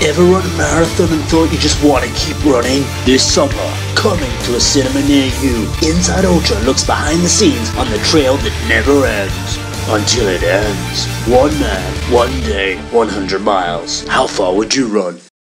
Ever run a marathon and thought you just want to keep running? This summer, coming to a cinema near you, Inside Ultra looks behind the scenes on the trail that never ends. Until it ends. One man, one day, 100 miles. How far would you run?